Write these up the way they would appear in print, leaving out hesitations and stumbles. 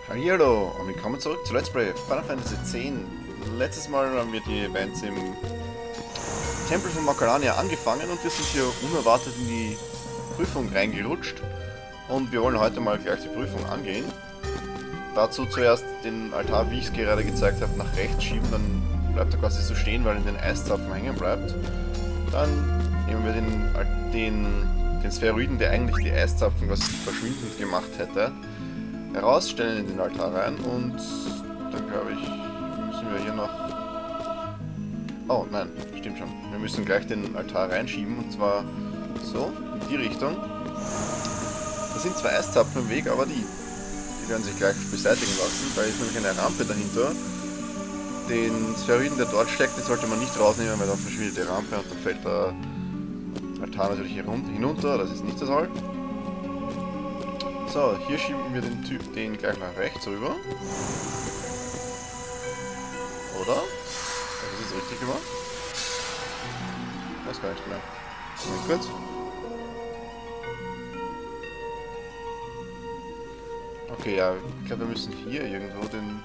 Hallo und willkommen zurück zu Let's Play Final Fantasy X. Letztes Mal haben wir die Events im Tempel von Macalania angefangen und wir sind hier unerwartet in die Prüfung reingerutscht. Und wir wollen heute mal gleich die Prüfung angehen. Dazu zuerst den Altar, wie ich es gerade gezeigt habe, nach rechts schieben, dann bleibt er quasi so stehen, weil er in den Eiszapfen hängen bleibt. Dann nehmen wir den Spheroiden, der eigentlich die Eiszapfen quasi verschwindend gemacht hätte, heraus, stellen in den Altar rein und dann glaube ich, müssen wir hier noch... Oh nein, stimmt schon. Wir müssen gleich den Altar reinschieben und zwar so, in die Richtung. Da sind zwei Eiszapfen im Weg, aber die werden sich gleich beseitigen lassen. Da ist nämlich eine Rampe dahinter. Den Spheroiden, der dort steckt, den sollte man nicht rausnehmen, weil dann verschwindet die Rampe und dann fällt der Altar natürlich hinunter. Das ist nicht so toll. So, hier schieben wir den gleich nach rechts rüber. Oder? Das ist richtig gemacht. Weiß gar nicht mehr. Moment kurz. Okay, ja, ich glaube wir müssen hier irgendwo den...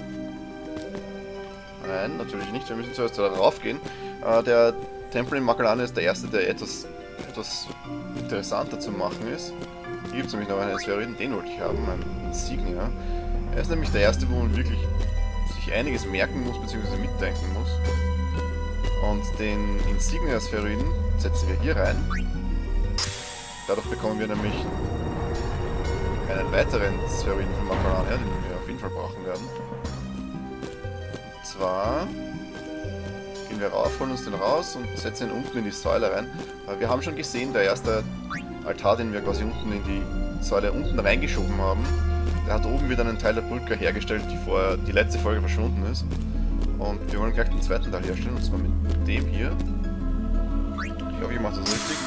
Nein, natürlich nicht. Wir müssen zuerst da rauf gehen. Der Tempel in Macalania ist der erste, der etwas interessanter zu machen ist. Hier gibt es nämlich noch einen Spheroiden, den wollte ich haben, ein Insignia. Er ist nämlich der erste, wo man wirklich sich einiges merken muss, bzw. mitdenken muss. Und den Insignia-Spheroiden setzen wir hier rein. Dadurch bekommen wir nämlich einen weiteren Spheroiden von Macalania, den wir auf jeden Fall brauchen werden. Und zwar gehen wir rauf, holen uns den raus und setzen ihn unten in die Säule rein. Wir haben schon gesehen, der erste Altar, den wir quasi unten in die Säule unten reingeschoben haben, der hat oben wieder einen Teil der Brücke hergestellt, die vorher die letzte Folge verschwunden ist. Und wir wollen gleich den zweiten Teil herstellen, und zwar mit dem hier. Ich hoffe, ich mache das richtig.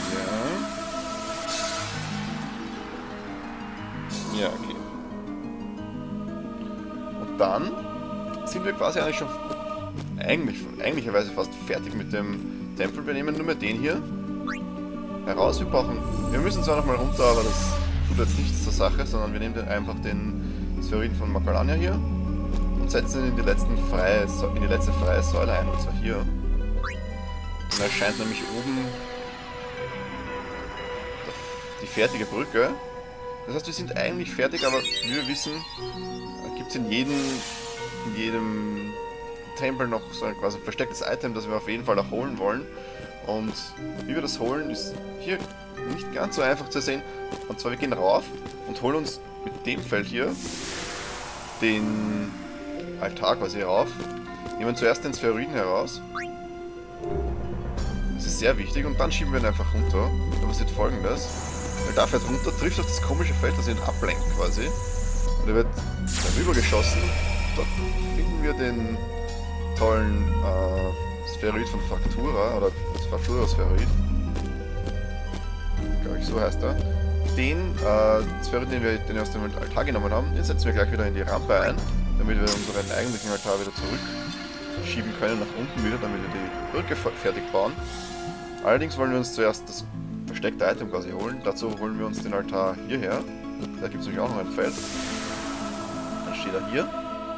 Ja. Ja, okay. Und dann sind wir quasi eigentlich schon eigentlicherweise fast fertig mit dem Tempel. Wir nehmen nur mehr den hier heraus. Wir müssen zwar nochmal runter, aber das tut jetzt nichts zur Sache, sondern wir nehmen einfach den Spheroiden von Macalania hier und setzen ihn in die letzte freie Säule ein, und zwar hier. Dann erscheint nämlich oben die fertige Brücke. Das heißt, wir sind eigentlich fertig, aber wie wir wissen, gibt es in jedem Tempel noch so ein quasi verstecktes Item, das wir auf jeden Fall auch holen wollen. Und wie wir das holen, ist hier nicht ganz so einfach zu sehen. Und zwar, wir gehen rauf und holen uns mit dem Feld hier den Altar quasi rauf. Nehmen zuerst den Spheroiden heraus. Das ist sehr wichtig. Und dann schieben wir ihn einfach runter. Da passiert Folgendes. Weil da fährt runter, trifft auf das komische Feld, das ihn ablenkt quasi. Und er wird darüber geschossen. Dort finden wir den tollen Spheroid von Faktura, oder das Faktura-Spheroid. Glaube ich, so heißt er. Den Spheroid, den wir aus dem Altar genommen haben, den setzen wir gleich wieder in die Rampe ein, damit wir unseren eigentlichen Altar wieder zurückschieben können, nach unten wieder, damit wir die Brücke fertig bauen. Allerdings wollen wir uns zuerst das versteckte Item quasi holen. Dazu holen wir uns den Altar hierher. Da gibt es nämlich auch noch ein Feld. Dann steht er hier.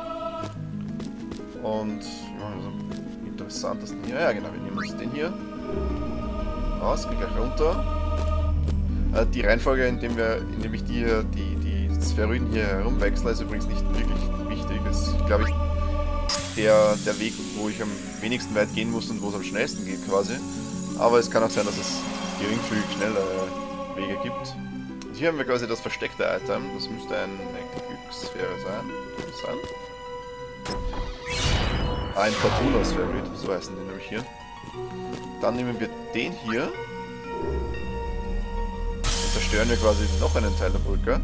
Und wir machen so interessantesten hier. Ja, genau, wir nehmen uns den hier raus, gehen gleich runter. Die Reihenfolge, indem ich die Spheroiden hier herumwechsle, ist übrigens nicht wirklich wichtig. Das ist, glaube ich, der Weg, wo ich am wenigsten weit gehen muss und wo es am schnellsten geht quasi. Aber es kann auch sein, dass es geringfügig schnellere Wege gibt. Und hier haben wir quasi das versteckte Item. Das müsste eine Glückssphäre sein. Ein Fortuna-Spheroid, so heißen die nämlich hier. Dann nehmen wir den hier und zerstören wir quasi noch einen Teil der Brücke.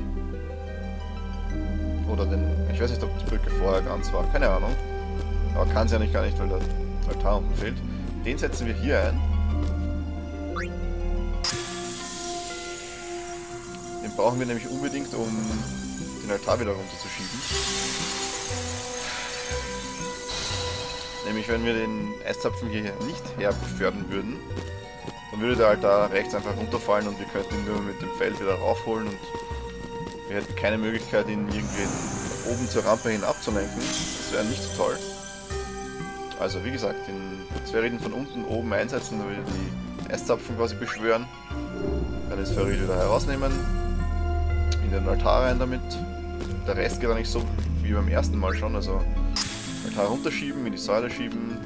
Oder ich weiß nicht, ob die Brücke vorher ganz war, keine Ahnung. Aber kann es ja nicht, gar nicht, weil der Altar unten fehlt. Den setzen wir hier ein. Den brauchen wir nämlich unbedingt, um den Altar wieder runterzuschieben. Nämlich, wenn wir den Eiszapfen hier nicht herbefördern würden, dann würde der Altar rechts einfach runterfallen und wir könnten ihn nur mit dem Feld wieder raufholen und wir hätten keine Möglichkeit, ihn irgendwie nach oben zur Rampe hin abzulenken. Das wäre nicht so toll. Also wie gesagt, den Sphäriden von unten oben einsetzen, dann wieder die Eiszapfen quasi beschwören. Dann den Sphärid wieder herausnehmen. In den Altar rein damit. Der Rest geht eigentlich so wie beim ersten Mal schon. Also Altar runterschieben, in die Säule schieben.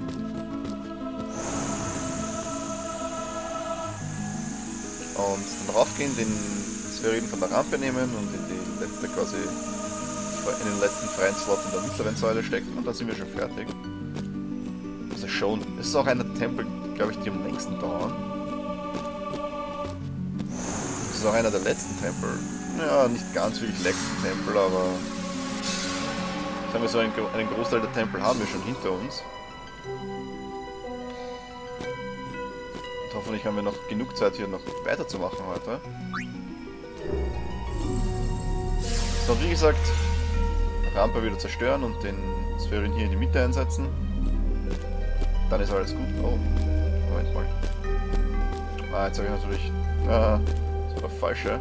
Und dann raufgehen, den Sphäriden von der Rampe nehmen und in die letzte quasi, in den letzten freien Slot in der mittleren Säule stecken und dann sind wir schon fertig. Also schon, es ist auch einer der Tempel, glaube ich, die am längsten dauern. Es ist auch einer der letzten Tempel. Ja, nicht ganz wirklich letzten Tempel, aber sagen wir so, einen Großteil der Tempel haben wir schon hinter uns. Und hoffentlich haben wir noch genug Zeit hier noch weiterzumachen heute. So, wie gesagt, Rampe wieder zerstören und den Sphärin hier in die Mitte einsetzen. Dann ist alles gut. Oh, Moment mal. Ah, jetzt habe ich natürlich... Ah, das war der falsche.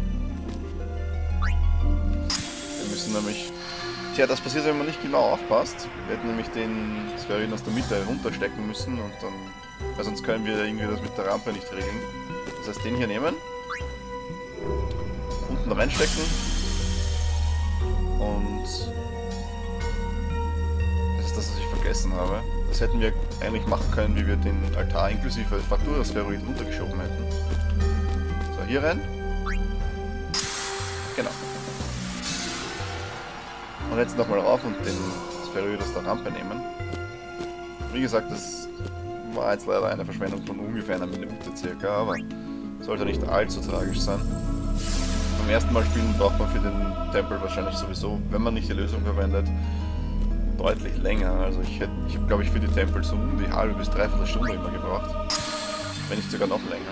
Wir müssen nämlich... Tja, das passiert, wenn man nicht genau aufpasst. Wir hätten nämlich den Sphärin aus der Mitte runterstecken müssen und dann... Weil sonst können wir irgendwie das mit der Rampe nicht regeln. Das heißt, den hier nehmen. Unten reinstecken. Und... Das ist das, was ich vergessen habe. Das hätten wir eigentlich machen können, wie wir den Altar inklusive Faktura-Sphäroid runtergeschoben hätten. So, hier rein. Genau. Und jetzt nochmal rauf und den Sphäroid aus der Rampe nehmen. Wie gesagt, das war jetzt leider eine Verschwendung von ungefähr einer Minute circa, aber sollte nicht allzu tragisch sein. Beim ersten Mal spielen braucht man für den Tempel wahrscheinlich sowieso, wenn man nicht die Lösung verwendet, deutlich länger. Also ich habe, glaube ich, für die Tempel so um die halbe bis dreiviertel Stunde immer gebraucht. Wenn nicht sogar noch länger.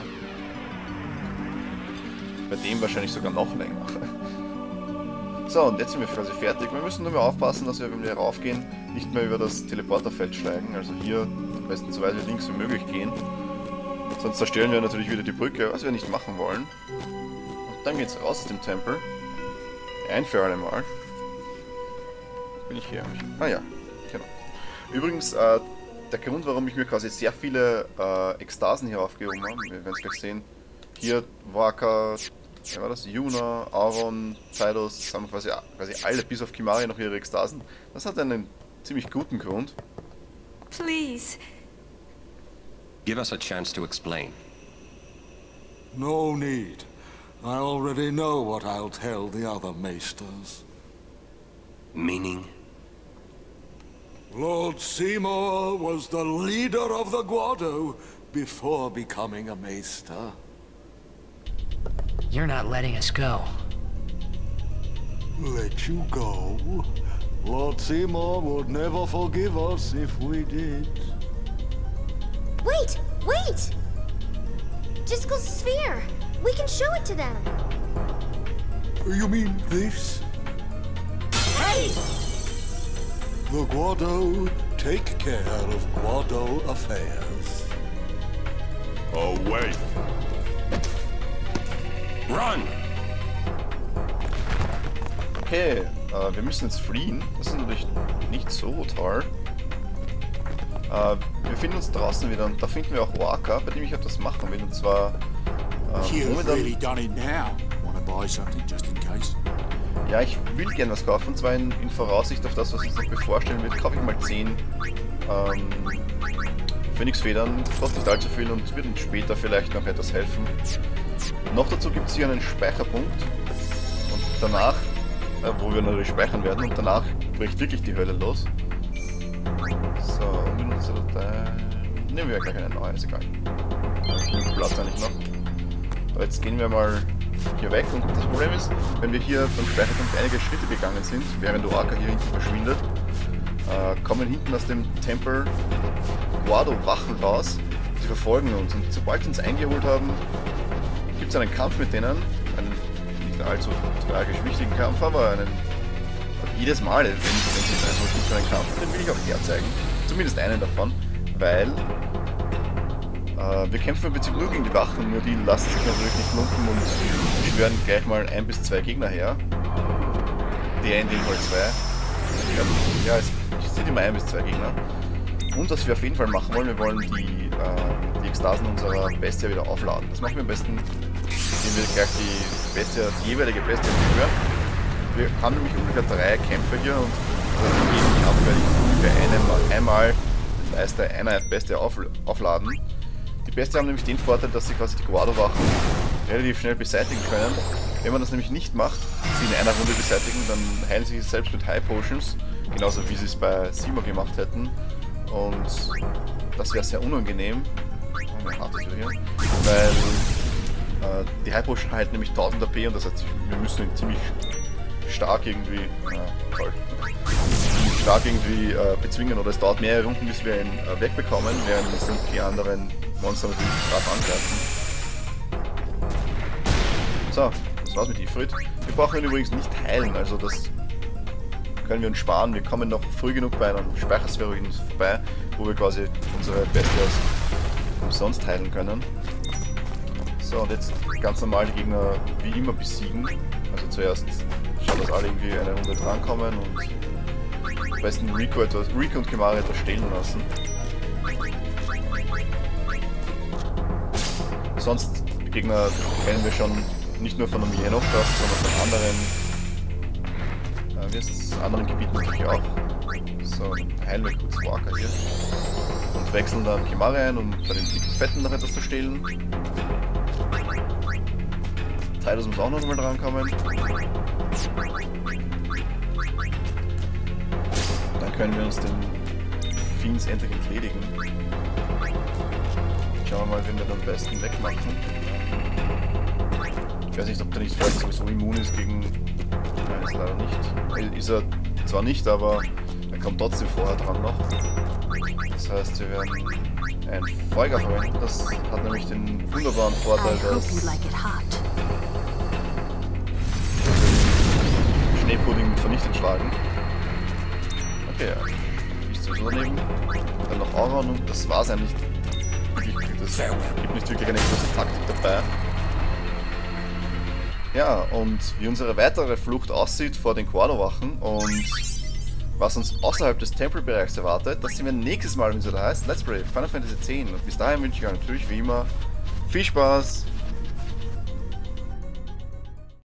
Bei dem wahrscheinlich sogar noch länger. So, und jetzt sind wir quasi fertig. Wir müssen nur mehr aufpassen, dass wir, wenn wir raufgehen, nicht mehr über das Teleporterfeld steigen. Also hier am besten so weit wie links wie möglich gehen. Sonst zerstören wir natürlich wieder die Brücke, was wir nicht machen wollen. Und dann geht's raus aus dem Tempel. Ein für alle Mal. Bin ich hier? Ah ja, genau. Übrigens, der Grund, warum ich mir quasi sehr viele Ekstasen hier aufgehoben habe, wir werden es gleich sehen. Hier, Waka, wer war das? Yuna, Auron, Zeidos, haben quasi alle bis auf Kimahri noch ihre Ekstasen. Das hat einen ziemlich guten Grund. Please. Give us a chance to explain. No need. I already know what I'll tell the other Maesters. Meaning? Lord Seymour was the leader of the Guado before becoming a Maester. You're not letting us go. Let you go? Lord Seymour would never forgive us if we did. Wait! Wait! Jiskel's sphere! We can show it to them! You mean this? Hey! The Guado take care of Guado affairs. Away! Run! Okay, wir müssen jetzt fliehen. Das ist natürlich nicht so toll. Wir finden uns draußen wieder und da finden wir auch Waka, bei dem ich etwas machen will. Und zwar really done it now. Wanna buy something just in case? Ja, ich will gerne was kaufen, und zwar in Voraussicht auf das, was uns noch bevorstehen wird, kaufe ich mal 10 Phönixfedern, kostet nicht allzu viel und wird uns später vielleicht noch etwas helfen. Noch dazu gibt es hier einen Speicherpunkt und danach, wo wir natürlich speichern werden, und danach bricht wirklich die Hölle los. So, unbenutzte Datei. Nehmen wir gleich eine neue, ist egal. Genug Platz eigentlich noch. Aber jetzt gehen wir mal hier weg und das Problem ist, wenn wir hier beim Speicherpunkt einige Schritte gegangen sind, während Waka hier hinten verschwindet, kommen hinten aus dem Tempel Guado-Wachen raus, die verfolgen uns und sobald sie uns eingeholt haben, gibt es einen Kampf mit denen, einen nicht allzu tragisch wichtigen Kampf, aber einen jedes Mal, wenn es jetzt einfach gibt einen Kampf, den will ich auch herzeigen, zumindest einen davon, weil wir kämpfen im Prinzip nur gegen die Wachen, nur die lassen sich natürlich nicht lumpen und beschwören gleich mal 1 bis 2 Gegner her, End in Fall 2. Ja, es sind immer 1 bis 2 Gegner. Und was wir auf jeden Fall machen wollen, wir wollen die Ekstasen unserer Bestia wieder aufladen. Das machen wir am besten, indem wir gleich die jeweilige Bestia beschwören. Wir haben nämlich ungefähr 3 Kämpfe hier und jeden Kampf werde ich ungefähr einmal das heißt der Einheit Bestia aufladen. Die Bestia haben nämlich den Vorteil, dass sie quasi die Guado-Wachen relativ schnell beseitigen können. Wenn man das nämlich nicht macht, sie in einer Runde beseitigen, dann heilen sie sich selbst mit High Potions, genauso wie sie es bei Simo gemacht hätten. Und das wäre sehr unangenehm, weil die High Potion halten nämlich 1000 AP und das heißt, wir müssen ihn ziemlich stark irgendwie bezwingen, oder es dauert mehrere Runden, bis wir ihn wegbekommen, während uns dann die anderen Monster natürlich brav angreifen. So, das war's mit Ifrit. Wir brauchen ihn übrigens nicht heilen, also das können wir uns sparen. Wir kommen noch früh genug bei einem Speichersphäroiden vorbei, wo wir quasi unsere Bestias umsonst heilen können. So, und jetzt ganz normal die Gegner wie immer besiegen. Also zuerst schauen, dass alle irgendwie eine Runde drankommen und am besten Rico und Kimahri etwas stehlen lassen. Sonst die Gegner kennen wir schon nicht nur von dem Yenokast, sondern von anderen Gebieten natürlich auch. So, dann heilen wir kurz Walker hier und wechseln dann Kimahri ein, um bei den dicken Fetten noch etwas zu stehlen. Tidus muss auch noch mal drankommen. Dann können wir uns den Fiends endlich entledigen. Schauen wir mal, wen wir dann am besten wegmachen. Ich weiß nicht, ob der nicht vielleicht sowieso immun ist gegen... Nein, ist leider nicht. Ist er zwar nicht, aber er kommt trotzdem vorher dran noch. Das heißt, wir werden einen Feuger verwenden. Das hat nämlich den wunderbaren Vorteil, dass... Schneepudding mit vernichtet schlagen. Okay, ja. Ich sowieso daneben. Dann noch Auron und das war's eigentlich. Das gibt nicht wirklich eine große Taktik dabei. Ja, und wie unsere weitere Flucht aussieht vor den Guado-Wachen und was uns außerhalb des Tempelbereichs erwartet, das sehen wir nächstes Mal, wenn es wieder heißt Let's Play Final Fantasy X. Und bis dahin wünsche ich euch natürlich wie immer viel Spaß